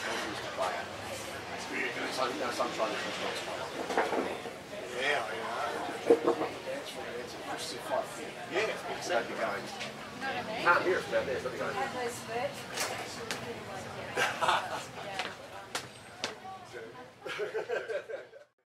used to play at. So, you know, sometimes it's not Yeah, I know. That's a massive fight. Yeah, exactly going. Can't hear us about this, let me go. Have those birds.